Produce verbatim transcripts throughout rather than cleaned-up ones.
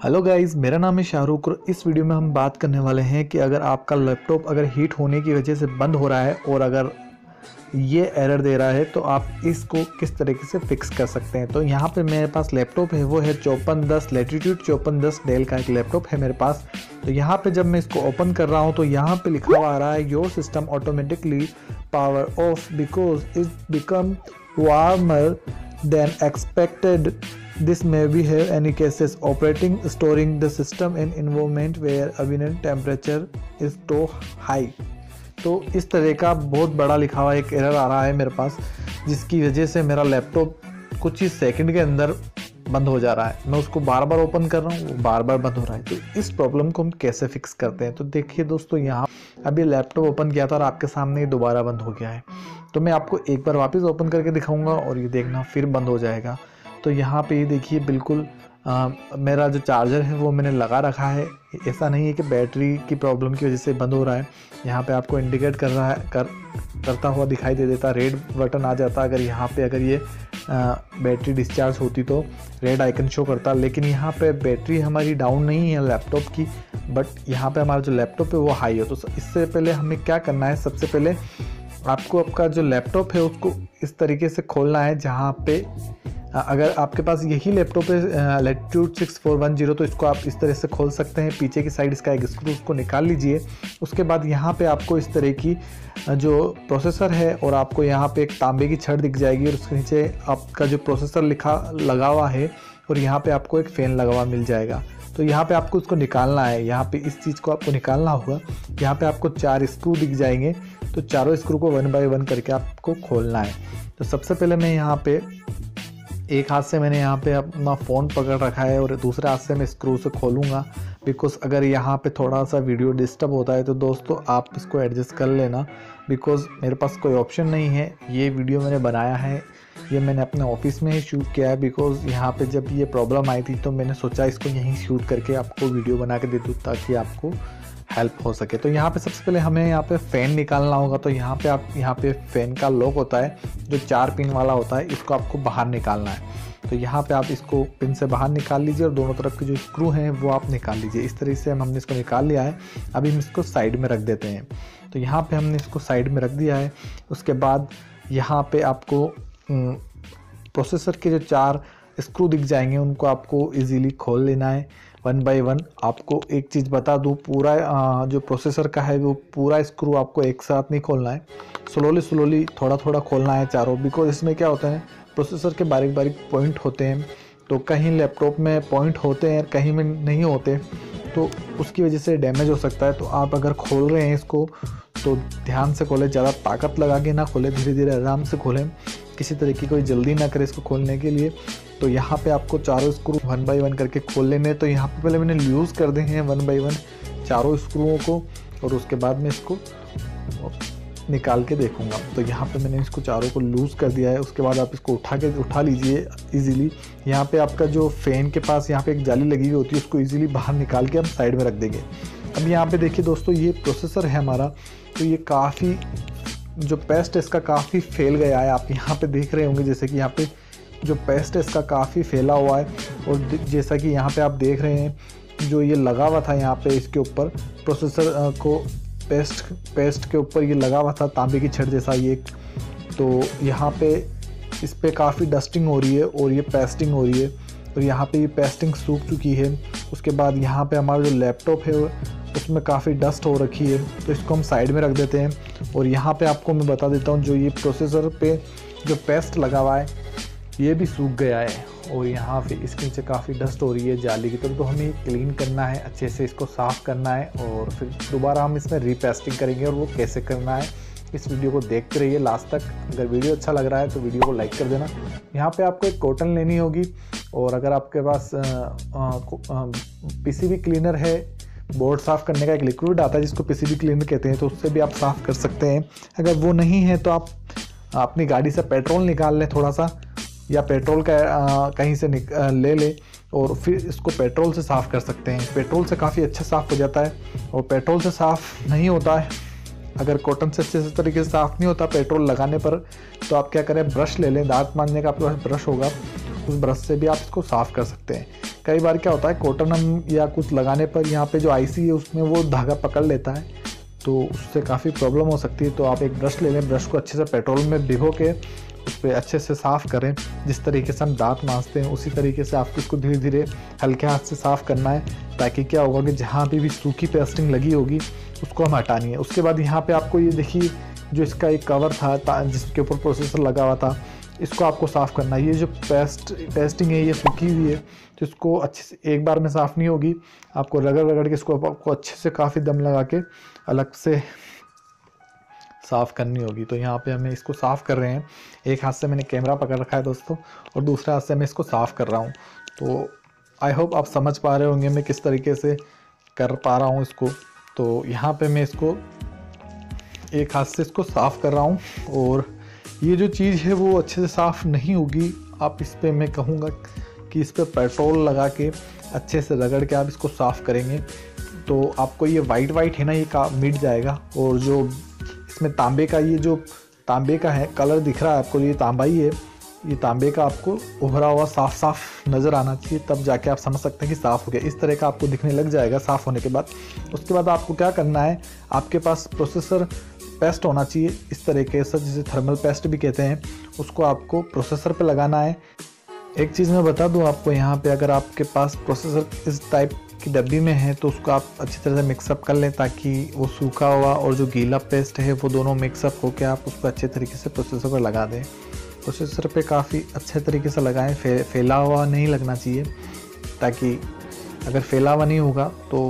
Hello guys, मेरा नाम है शाहरुख और इस वीडियो में हम बात करने वाले हैं कि अगर आपका लैपटॉप अगर हीट होने की वजह से बंद हो रहा है और अगर ये एरर दे रहा है तो आप इसको किस तरीके से फिक्स कर सकते हैं। तो यहाँ पे मेरे पास लैपटॉप है, वो है चौपन दस लैटिट्यूड चौपन दस डेल का एक लैपटॉप है मेरे पास। तो यहाँ पे जब मैं इसको ओपन कर रहा हूँ तो यहाँ पे लिखा हुआ आ रहा है your system automatically power off because it become warmer than expected. This may be have any cases operating storing the system in environment where ambient temperature is too high. तो इस तरह का बहुत बड़ा लिखा हुआ एक एरर आ रहा है मेरे पास, जिसकी वजह से मेरा लैपटॉप कुछ ही सेकंड के अंदर बंद हो जा रहा है। मैं उसको बार बार ओपन कर रहा हूँ, वो बार बार बंद हो रहा है। तो इस प्रॉब्लम को हम कैसे फिक्स करते हैं, तो देखिए दोस्तों, यहाँ अभी लैपटॉप ओपन किया था और आपके सामने ये दोबारा बंद हो गया है। तो मैं आपको एक बार वापस ओपन करके दिखाऊंगा और ये देखना फिर बंद हो जाएगा। तो यहाँ पे ये देखिए बिल्कुल आ, मेरा जो चार्जर है वो मैंने लगा रखा है। ऐसा नहीं है कि बैटरी की प्रॉब्लम की वजह से बंद हो रहा है। यहाँ पे आपको इंडिकेट कर रहा है कर करता हुआ दिखाई दे देता, रेड बटन आ जाता। अगर यहाँ पे अगर ये आ, बैटरी डिस्चार्ज होती तो रेड आइकन शो करता, लेकिन यहाँ पे बैटरी हमारी डाउन नहीं है लैपटॉप की, बट यहाँ पे हमारा जो लैपटॉप है वो हाई है। तो इससे पहले हमें क्या करना है, सबसे पहले आपको आपका जो लैपटॉप है उसको इस तरीके से खोलना है। जहाँ पे अगर आपके पास यही लैपटॉप है latitude six four one zero, तो इसको आप इस तरह से खोल सकते हैं। पीछे की साइड इसका एक स्क्रू उसको निकाल लीजिए। उसके बाद यहाँ पे आपको इस तरह की जो प्रोसेसर है और आपको यहाँ पे एक तांबे की छड़ दिख जाएगी और उसके नीचे आपका जो प्रोसेसर लिखा लगा हुआ है और यहाँ पे आपको एक फ़ैन लगा हुआ मिल जाएगा। तो यहाँ पे आपको इसको निकालना है, यहाँ पे इस चीज़ को आपको निकालना होगा। यहाँ पे आपको चार स्क्रू दिख जाएंगे, तो चारों स्क्रू को वन बाय वन करके आपको खोलना है। तो सबसे पहले मैं यहाँ पे एक हाथ से मैंने यहाँ पे अपना फ़ोन पकड़ रखा है और दूसरे हाथ से मैं स्क्रू से खोलूँगा। बिकॉज़ अगर यहाँ पे थोड़ा सा वीडियो डिस्टर्ब होता है तो दोस्तों आप इसको एडजस्ट कर लेना, बिकॉज़ मेरे पास कोई ऑप्शन नहीं है। ये वीडियो मैंने बनाया है, ये मैंने अपने ऑफिस में ही शूट किया है। बिकॉज़ यहाँ पे जब ये प्रॉब्लम आई थी तो मैंने सोचा इसको यहीं शूट करके आपको वीडियो बना के दे दूँ ताकि आपको हेल्प हो सके। तो यहाँ पे सबसे पहले हमें यहाँ पे फ़ैन निकालना होगा। तो यहाँ पे आप यहाँ पे फ़ैन का लॉक होता है जो चार पिन वाला होता है, इसको आपको बाहर निकालना है। तो यहाँ पे आप इसको पिन से बाहर निकाल लीजिए और दोनों तरफ के जो स्क्रू हैं वो आप निकाल लीजिए। इस तरीके से हम हमने इसको निकाल लिया है। अभी हम इसको साइड में रख देते हैं। तो यहाँ पे हमने इसको साइड में रख दिया है। उसके बाद यहाँ पे आपको प्रोसेसर के जो चार स्क्रू दिख जाएंगे उनको आपको इजीली खोल लेना है वन बाय वन। आपको एक चीज़ बता दूँ, पूरा जो प्रोसेसर का है वो पूरा स्क्रू आपको एक साथ नहीं खोलना है, स्लोली स्लोली थोड़ा थोड़ा खोलना है चारों। बिकॉज इसमें क्या होता है, प्रोसेसर के बारीक बारीक पॉइंट होते हैं। तो कहीं लैपटॉप में पॉइंट होते हैं, कहीं में नहीं होते, तो उसकी वजह से डैमेज हो सकता है। तो आप अगर खोल रहे हैं इसको तो ध्यान से खोलें, ज़्यादा ताकत लगा के ना खोलें, धीरे धीरे आराम से खोलें, किसी तरह की कोई जल्दी ना करें इसको खोलने के लिए। तो यहाँ पे आपको चारों स्क्रू वन बाय वन करके खोल लेने। तो यहाँ पे पहले मैंने लूज़ कर दे हैं वन बाय वन चारों स्क्रूओं को और उसके बाद मैं इसको निकाल के देखूँगा। तो यहाँ पे मैंने इसको चारों को लूज़ कर दिया है। उसके बाद आप इसको उठा के उठा लीजिए इजीली। यहाँ पे आपका जो फ़ैन के पास यहाँ पे एक जाली लगी हुई होती है, उसको इजीली बाहर निकाल के हम साइड में रख देंगे। अब यहाँ पे देखिए दोस्तों, ये प्रोसेसर है हमारा, तो ये काफ़ी जो पेस्ट है इसका काफ़ी फैल गया है। आप यहाँ पे देख रहे होंगे जैसे कि यहाँ पे जो पेस्ट है इसका काफ़ी फैला हुआ है। और जैसा कि यहाँ पे आप देख रहे हैं जो ये लगा हुआ था यहाँ पे इसके ऊपर प्रोसेसर को पेस्ट पेस्ट के ऊपर ये लगा हुआ था तांबे की छड़ जैसा ये। तो यहाँ पे इस पर काफ़ी डस्टिंग हो रही है और ये पेस्टिंग हो रही है और यहाँ पे ये पेस्टिंग सूख चुकी है। उसके बाद यहाँ पे हमारा जो लैपटॉप है उसमें काफ़ी डस्ट हो रखी है, तो इसको हम साइड में रख देते हैं। और यहाँ पे आपको मैं बता देता हूँ, जो ये प्रोसेसर पे जो पेस्ट लगा हुआ है ये भी सूख गया है और यहाँ पे इसके नीचे काफ़ी डस्ट हो रही है जाली की तरह। तो हमें क्लीन करना है, अच्छे से इसको साफ़ करना है और फिर दोबारा हम इसमें रीपेस्टिंग करेंगे। और वो कैसे करना है इस वीडियो को देखते रहिए लास्ट तक। अगर वीडियो अच्छा लग रहा है तो वीडियो को लाइक कर देना। यहाँ पे आपको एक कॉटन लेनी होगी और अगर आपके पास पीसीबी क्लीनर है, बोर्ड साफ़ करने का एक लिक्विड आता है जिसको पीसीबी क्लीनर कहते हैं, तो उससे भी आप साफ़ कर सकते हैं। अगर वो नहीं है तो आप अपनी गाड़ी से पेट्रोल निकाल लें थोड़ा सा, या पेट्रोल का आ, कहीं से निक, आ, ले ले और फिर इसको पेट्रोल से साफ़ कर सकते हैं। पेट्रोल से काफ़ी अच्छा साफ़ हो जाता है। और पेट्रोल से साफ़ नहीं होता है, अगर कॉटन से अच्छे तरीके से साफ़ नहीं होता पेट्रोल लगाने पर, तो आप क्या करें, ब्रश ले लें, दांत मांजने का आपके पास ब्रश होगा उस ब्रश से भी आप इसको साफ़ कर सकते हैं। कई बार क्या होता है कॉटन हम या कुछ लगाने पर यहाँ पे जो आईसी है उसमें वो धागा पकड़ लेता है, तो उससे काफ़ी प्रॉब्लम हो सकती है। तो आप एक ब्रश ले लें, ब्रश को अच्छे से पेट्रोल में भिगो के उस पर अच्छे से साफ़ करें। जिस तरीके से हम दांत मांजते हैं उसी तरीके से आपको इसको धीरे धीरे हल्के हाथ से साफ़ करना है, ताकि क्या होगा कि जहाँ भी भी सूखी पेस्टिंग लगी होगी उसको हम हटानी है। उसके बाद यहाँ पे आपको ये देखिए जो इसका एक कवर था जिसके ऊपर प्रोसेसर लगा हुआ था, इसको आपको साफ़ करना है। ये जो पेस्ट पेस्टिंग है ये सूखी हुई है, तो इसको अच्छे से एक बार में साफ़ नहीं होगी, आपको रगड़ रगड़ के इसको आपको अच्छे से काफ़ी दम लगा के अलग से साफ़ करनी होगी। तो यहाँ पे हमें इसको साफ़ कर रहे हैं। एक हाथ से मैंने कैमरा पकड़ रखा है दोस्तों, और दूसरे हाथ से मैं इसको साफ़ कर रहा हूँ। तो आई होप आप समझ पा रहे होंगे मैं किस तरीके से कर पा रहा हूँ इसको। तो यहाँ पे मैं इसको एक हाथ से इसको साफ़ कर रहा हूँ, और ये जो चीज़ है वो अच्छे से साफ़ नहीं होगी। आप इस पर मैं कहूँगा कि इस पर पेट्रोल लगा के अच्छे से रगड़ के आप इसको साफ़ करेंगे तो आपको ये वाइट वाइट है ना ये का मिट जाएगा। और जो इसमें तांबे का ये जो तांबे का है कलर दिख रहा है आपको, ये तांबा ही है, ये तांबे का आपको उभरा हुआ साफ़ साफ़ नज़र आना चाहिए, तब जाके आप समझ सकते हैं कि साफ़ हो गया। इस तरह का आपको दिखने लग जाएगा साफ़ होने के बाद। उसके बाद आपको क्या करना है, आपके पास प्रोसेसर पेस्ट होना चाहिए इस तरीके से, जिसे थर्मल पेस्ट भी कहते हैं, उसको आपको प्रोसेसर पे लगाना है। एक चीज़ मैं बता दूं आपको, यहाँ पे अगर आपके पास प्रोसेसर इस टाइप की डब्बी में है तो उसको आप अच्छी तरह से मिक्सअप कर लें, ताकि वो सूखा हुआ और जो गीला पेस्ट है वो दोनों मिक्सअप होकर आप उसको अच्छे तरीके से प्रोसेसर पर लगा दें। प्रोसेसर पे काफ़ी अच्छे तरीके से लगाएं, फे, फैला हुआ नहीं लगना चाहिए, ताकि अगर फैला हुआ नहीं होगा तो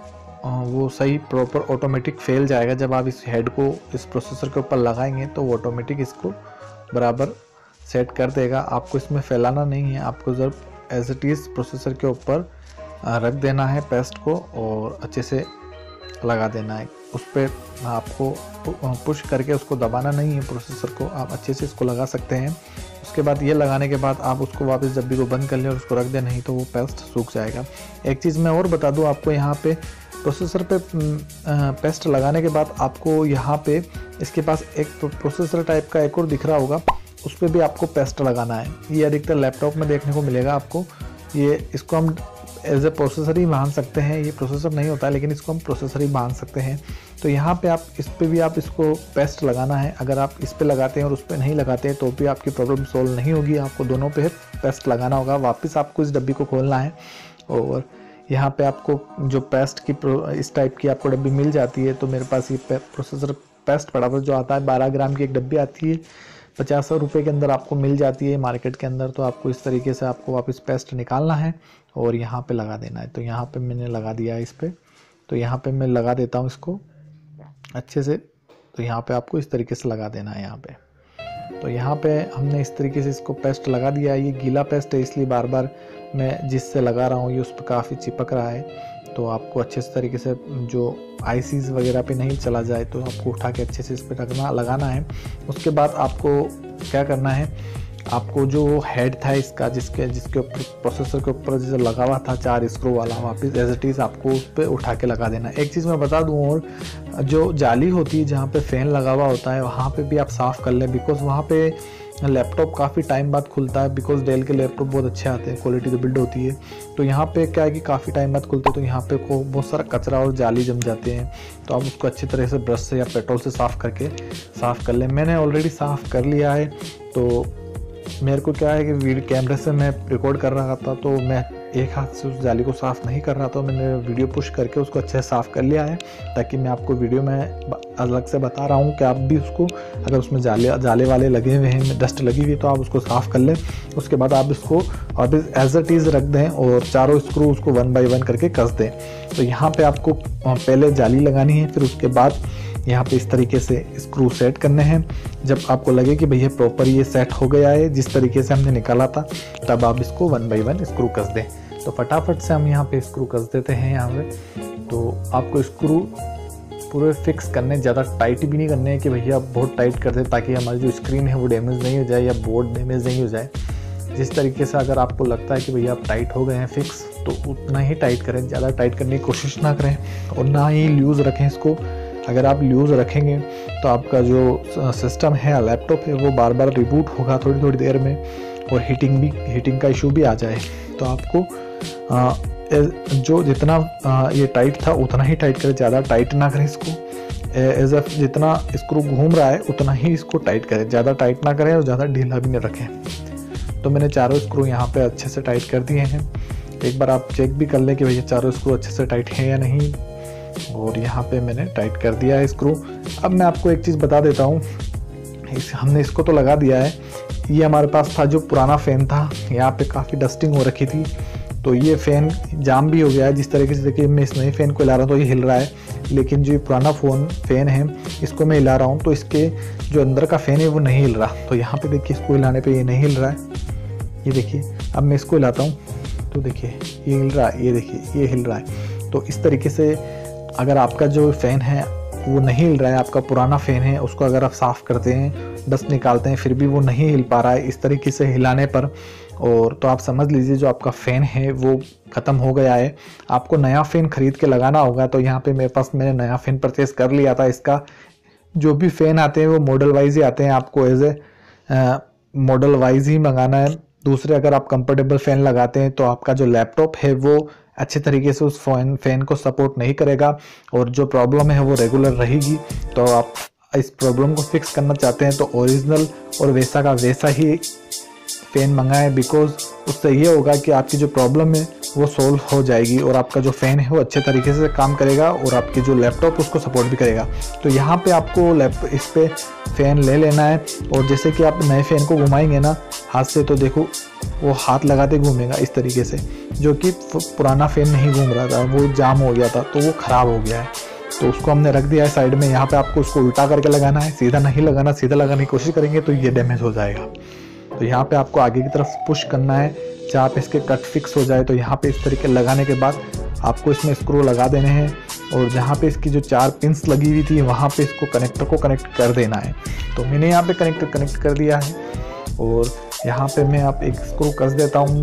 वो सही प्रॉपर ऑटोमेटिक फैल जाएगा। जब आप इस हेड को इस प्रोसेसर के ऊपर लगाएंगे तो वो ऑटोमेटिक इसको बराबर सेट कर देगा। आपको इसमें फैलाना नहीं है, आपको जब एज इट इज़ प्रोसेसर के ऊपर रख देना है पेस्ट को और अच्छे से लगा देना है। उस पर आपको पुश करके उसको दबाना नहीं है प्रोसेसर को, आप अच्छे से इसको लगा सकते हैं। उसके बाद ये लगाने के बाद आप उसको वापस डब्बी को बंद कर लें और उसको रख दें, नहीं तो वो पेस्ट सूख जाएगा। एक चीज़ मैं और बता दूं आपको, यहाँ पे प्रोसेसर पे पेस्ट लगाने के बाद आपको यहाँ पे इसके पास एक प्रोसेसर टाइप का एक और दिख रहा होगा, उस पर भी आपको पेस्ट लगाना है। ये अधिकतर लैपटॉप में देखने को मिलेगा आपको। ये इसको हम एज ए प्रोसेसर ही मान सकते हैं, ये प्रोसेसर नहीं होता है लेकिन इसको हम प्रोसेसर ही मान सकते हैं। तो यहाँ पे आप इस पे भी आप इसको पेस्ट लगाना है। अगर आप इस पे लगाते हैं और उस पे नहीं लगाते हैं तो भी आपकी प्रॉब्लम सोल्व नहीं होगी, आपको दोनों पे पेस्ट लगाना होगा। वापस आपको इस डब्बी को खोलना है और यहाँ पे आपको जो पेस्ट की इस टाइप की आपको डब्बी मिल जाती है। तो मेरे पास ये प्रोसेसर पेस्ट पड़ा हुआ जो आता है, बारह ग्राम की एक डब्बी आती है, पचास रुपये के अंदर आपको मिल जाती है मार्केट के अंदर। तो आपको इस तरीके से आपको वापस पेस्ट निकालना है और यहाँ पे लगा देना है। तो यहाँ पे मैंने लगा दिया है इस पर, तो यहाँ पे मैं लगा देता हूँ इसको अच्छे से। तो यहाँ पे आपको इस तरीके से लगा देना है यहाँ पे। तो यहाँ पे हमने इस तरीके से इसको पेस्ट लगा दिया है। ये गीला पेस्ट है इसलिए बार बार मैं जिससे लगा रहा हूँ ये उस पर काफ़ी चिपक रहा है। तो आपको अच्छे से तरीके से जो आईसीज वगैरह पे नहीं चला जाए तो आपको उठा के अच्छे से इस पर रखना लगाना है। उसके बाद आपको क्या करना है, आपको जो हेड था इसका जिसके जिसके ऊपर प्रोसेसर के ऊपर जो लगा हुआ था चार स्क्रू वाला, वापस एज इट इज़ आपको उस पर उठा के लगा देना है। एक चीज़ मैं बता दूं, और जो जाली होती है जहाँ पे फ़ैन लगा हुआ होता है वहाँ पे भी आप साफ़ कर लें, बिकॉज़ वहाँ पे लैपटॉप काफ़ी टाइम बाद खुलता है। बिकॉज़ डेल के लैपटॉप बहुत अच्छे आते हैं, क्वालिटी तो बिल्ड होती है। तो यहाँ पे क्या है कि काफ़ी टाइम बाद खुलते हैं, तो यहाँ पे को बहुत सारा कचरा और जाली जम जाते हैं। तो आप उसको अच्छी तरह से ब्रश से या पेट्रोल से साफ़ करके साफ़ कर लें। मैंने ऑलरेडी साफ़ कर लिया है। तो मेरे को क्या है कि वीडियो कैमरे से मैं रिकॉर्ड कर रहा था तो मैं एक हाथ से उस जाली को साफ़ नहीं कर रहा था, मैंने वीडियो पुश करके उसको अच्छे से साफ़ कर लिया है, ताकि मैं आपको वीडियो में अलग से बता रहा हूँ कि आप भी उसको, अगर उसमें जाले जाले वाले लगे हुए हैं, डस्ट लगी हुई, तो आप उसको साफ़ कर लें। उसके बाद आप इसको वापस एज इट इज़ रख दें और चारों स्क्रू उसको वन बाई वन करके कस दें। तो यहाँ पर आपको पहले जाली लगानी है, फिर उसके बाद यहाँ पे इस तरीके से स्क्रू सेट करने हैं। जब आपको लगे कि भैया प्रॉपर ये सेट हो गया है जिस तरीके से हमने निकाला था, तब आप इसको वन बाय वन स्क्रू कस दें। तो फटाफट से हम यहाँ पे स्क्रू कस देते हैं यहाँ पे। तो आपको स्क्रू पूरे फिक्स करने, ज़्यादा टाइट भी नहीं करने हैं कि भैया बहुत टाइट कर दें ताकि हमारी जो स्क्रीन है वो डैमेज नहीं हो जाए या बोर्ड डैमेज नहीं हो जाए। जिस तरीके से अगर आपको लगता है कि भैया आप टाइट हो गए हैं फिक्स, तो उतना ही टाइट करें, ज़्यादा टाइट करने की कोशिश ना करें और ना ही लूज़ रखें इसको। अगर आप लूज़ रखेंगे तो आपका जो सिस्टम है, लैपटॉप है, वो बार बार रिबूट होगा थोड़ी थोड़ी देर में, और हीटिंग भी हीटिंग का इशू भी आ जाए। तो आपको आ, जो जितना आ, ये टाइट था उतना ही टाइट करें, ज़्यादा टाइट ना करें इसको। एज अ जितना स्क्रू घूम रहा है उतना ही इसको टाइट करें, ज़्यादा टाइट ना करें और ज़्यादा ढीला भी नहीं रखें। तो मैंने चारों स्क्रू यहाँ पे अच्छे से टाइट कर दिए हैं। एक बार आप चेक भी कर लें कि भैया चारों स्क्रू अच्छे से टाइट हैं या नहीं। और यहाँ पे मैंने टाइट कर दिया है स्क्रू। अब मैं आपको एक चीज़ बता देता हूँ, इस हमने इसको तो लगा दिया है। ये हमारे पास था जो पुराना फ़ैन था, यहाँ पे काफ़ी डस्टिंग हो रखी थी, तो ये फ़ैन जाम भी हो गया है। जिस तरीके से देखिए मैं इस नए फ़ैन को हिला रहा हूँ तो ये हिल रहा है, लेकिन जो पुराना फ़ोन फ़ैन है इसको मैं हिला रहा हूँ तो इसके जो अंदर का फ़ैन है वो नहीं हिल रहा। तो यहाँ पे देखिए इसको हिलाने पे ये नहीं हिल रहा है। ये देखिए अब मैं इसको हिलाता हूँ तो देखिए ये हिल रहा है, ये देखिए ये हिल रहा है। तो इस तरीके से अगर आपका जो फ़ैन है वो नहीं हिल रहा है, आपका पुराना फ़ैन है, उसको अगर आप साफ़ करते हैं, डस्ट निकालते हैं, फिर भी वो नहीं हिल पा रहा है इस तरीके से हिलाने पर, और तो आप समझ लीजिए जो आपका फ़ैन है वो ख़त्म हो गया है। आपको नया फ़ैन ख़रीद के लगाना होगा। तो यहाँ पे मेरे पास मैंने नया फ़ैन परचेज़ कर लिया था। इसका जो भी फ़ैन आते हैं वो मॉडल वाइज ही आते हैं, आपको एज ए मॉडल वाइज ही मंगाना है। दूसरे अगर आप कंफर्टेबल फ़ैन लगाते हैं तो आपका जो लैपटॉप है वो अच्छे तरीके से उस फ़ैन फ़ैन को सपोर्ट नहीं करेगा और जो प्रॉब्लम है वो रेगुलर रहेगी। तो आप इस प्रॉब्लम को फिक्स करना चाहते हैं तो ओरिजिनल और वैसा का वैसा ही फ़ैन मंगाएं, बिकॉज उससे ये होगा कि आपकी जो प्रॉब्लम है वो सोल्व हो जाएगी और आपका जो फ़ैन है वो अच्छे तरीके से काम करेगा और आपकी जो लैपटॉप उसको सपोर्ट भी करेगा। तो यहाँ पे आपको लैपटॉप इस पर फ़ैन ले लेना है और जैसे कि आप नए फ़ैन को घुमाएंगे ना हाथ से, तो देखो वो हाथ लगाते घूमेगा इस तरीके से, जो कि पुराना फ़ैन नहीं घूम रहा था, वो जाम हो गया था तो वो ख़राब हो गया है। तो उसको हमने रख दिया है साइड में। यहाँ पे आपको उसको उल्टा करके लगाना है, सीधा नहीं लगाना। सीधा लगाने की कोशिश करेंगे तो ये डैमेज हो जाएगा। तो यहाँ पे आपको आगे की तरफ पुश करना है जहाँ पे इसके कट फिक्स हो जाए। तो यहाँ पे इस तरीके लगाने के बाद आपको इसमें स्क्रू लगा देने हैं और जहाँ पे इसकी जो चार पिंस लगी हुई थी वहाँ पे इसको कनेक्टर को कनेक्ट कर देना है। तो मैंने यहाँ पे कनेक्टर कनेक्ट कर दिया है और यहाँ पे मैं आप एक स्क्रू कस देता हूँ,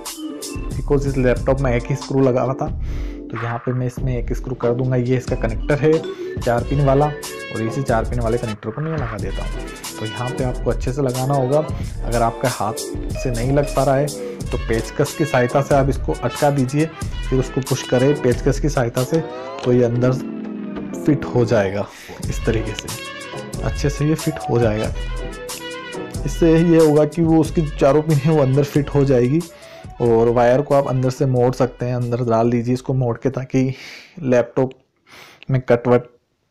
बिकॉज इस लैपटॉप में एक ही स्क्रू लगा हुआ था। तो यहाँ पे मैं इसमें एक स्क्रू कर दूंगा। ये इसका कनेक्टर है चार पिन वाला और इसी चार पिन वाले कनेक्टर को मैं लगा देता हूँ। तो यहाँ पे आपको अच्छे से लगाना होगा। अगर आपका हाथ से नहीं लग पा रहा है तो पेचकस की सहायता से आप इसको अटका दीजिए, फिर उसको पुश करें पेचकस की सहायता से, तो ये अंदर फिट हो जाएगा। इस तरीके से अच्छे से ये फिट हो जाएगा। इससे ये होगा कि वो उसकी चारों पिन है वो अंदर फिट हो जाएगी और वायर को आप अंदर से मोड़ सकते हैं, अंदर डाल दीजिए इसको मोड़ के, ताकि लैपटॉप में कट वट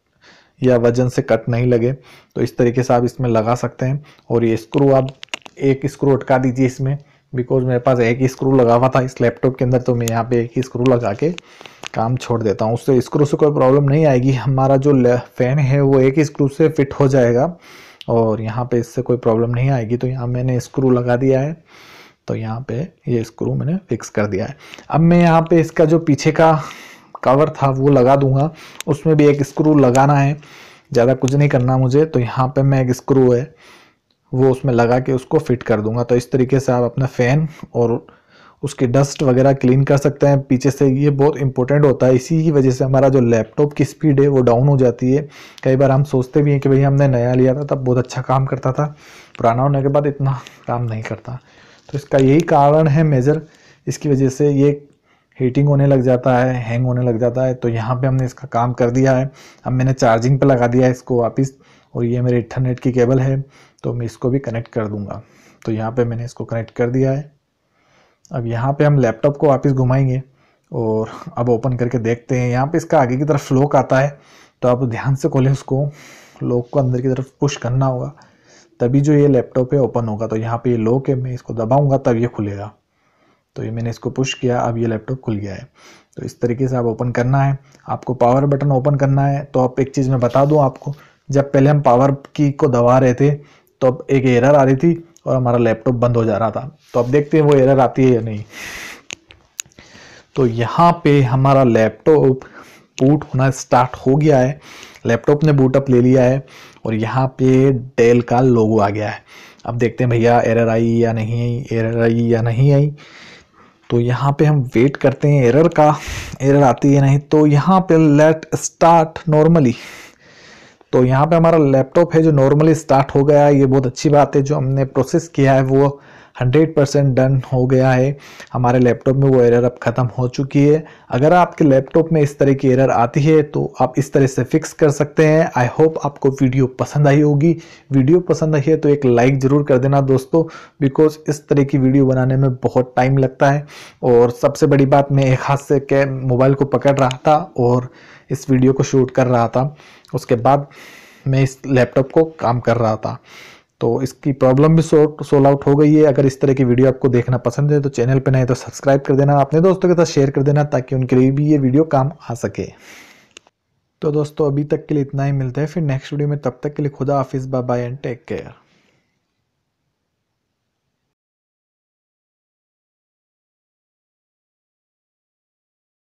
या वजन से कट नहीं लगे। तो इस तरीके से आप इसमें लगा सकते हैं। और ये स्क्रू आप एक स्क्रू अटका दीजिए इसमें, बिकॉज मेरे पास एक ही स्क्रू लगा हुआ था इस लैपटॉप के अंदर, तो मैं यहाँ पे एक ही स्क्रू लगा के काम छोड़ देता हूँ। उससे स्क्रू से कोई प्रॉब्लम नहीं आएगी, हमारा जो फ़ैन है वो एक ही स्क्रू से फिट हो जाएगा और यहाँ पे इससे कोई प्रॉब्लम नहीं आएगी। तो यहाँ मैंने स्क्रू लगा दिया है, तो यहाँ पे ये स्क्रू मैंने फिक्स कर दिया है। अब मैं यहाँ पे इसका जो पीछे का कवर था वो लगा दूंगा, उसमें भी एक स्क्रू लगाना है, ज़्यादा कुछ नहीं करना मुझे। तो यहाँ पे मैं एक स्क्रू है वो उसमें लगा के उसको फिट कर दूंगा। तो इस तरीके से आप अपना फ़ैन और उसकी डस्ट वगैरह क्लीन कर सकते हैं पीछे से। ये बहुत इंपॉर्टेंट होता है, इसी की वजह से हमारा जो लैपटॉप की स्पीड है वो डाउन हो जाती है। कई बार हम सोचते भी हैं कि भाई हमने नया लिया था तब बहुत अच्छा काम करता था, पुराना होने के बाद इतना काम नहीं करता। तो इसका यही कारण है मेजर, इसकी वजह से ये हीटिंग होने लग जाता है, हैंग होने लग जाता है। तो यहाँ पे हमने इसका काम कर दिया है। अब मैंने चार्जिंग पे लगा दिया है इसको वापस, और ये मेरे इंटरनेट की केबल है तो मैं इसको भी कनेक्ट कर दूंगा। तो यहाँ पे मैंने इसको कनेक्ट कर दिया है। अब यहाँ पे हम लैपटॉप को वापस घुमाएंगे और अब ओपन करके देखते हैं। यहाँ पे इसका आगे की तरफ लॉक आता है, तो आप ध्यान से खोलें उसको, लॉक को अंदर की तरफ पुश करना होगा तभी जो ये लैपटॉप है ओपन होगा। तो यहाँ पे ये लॉक है, मैं इसको दबाऊंगा तब ये खुलेगा। तो ये मैंने इसको पुश किया, अब ये लैपटॉप खुल गया है। तो इस तरीके से आप ओपन करना है। आपको पावर बटन ओपन करना है। तो आप एक चीज़ मैं बता दूं आपको, जब पहले हम पावर की को दबा रहे थे तो अब एक एरर आ रही थी और हमारा लैपटॉप बंद हो जा रहा था। तो अब देखते हैं वो एरर आती है या नहीं। तो यहाँ पे हमारा लैपटॉप बूट होना स्टार्ट हो गया है, लैपटॉप ने बूट अप ले लिया है और यहाँ पे डेल का लोगो आ गया है। अब देखते हैं भैया एरर आई या नहीं आई, एरर आई या नहीं आई। तो यहाँ पे हम वेट करते हैं एरर का, एरर आती है नहीं। तो यहाँ पे लेट स्टार्ट नॉर्मली, तो यहाँ पे हमारा लैपटॉप है जो नॉर्मली स्टार्ट हो गया है। ये बहुत अच्छी बात है, जो हमने प्रोसेस किया है वो हंड्रेड परसेंट डन हो गया है। हमारे लैपटॉप में वो एरर अब ख़त्म हो चुकी है। अगर आपके लैपटॉप में इस तरह की एरर आती है तो आप इस तरह से फिक्स कर सकते हैं। आई होप आपको वीडियो पसंद आई होगी। वीडियो पसंद आई है तो एक लाइक ज़रूर कर देना दोस्तों, बिकॉज इस तरह की वीडियो बनाने में बहुत टाइम लगता है। और सबसे बड़ी बात, मैं एक हाथ से के मोबाइल को पकड़ रहा था और इस वीडियो को शूट कर रहा था, उसके बाद मैं इस लैपटॉप को काम कर रहा था, तो इसकी प्रॉब्लम भी सॉल्व सोल्व आउट हो गई है। अगर इस तरह की वीडियो आपको देखना पसंद है तो चैनल पे नए तो सब्सक्राइब कर देना, अपने दोस्तों के साथ शेयर कर देना ताकि उनके लिए भी ये वीडियो काम आ सके। तो दोस्तों अभी तक के लिए इतना ही, मिलते हैं फिर नेक्स्ट वीडियो में। तब तक के लिए खुदा हाफिज़, bye bye and take care.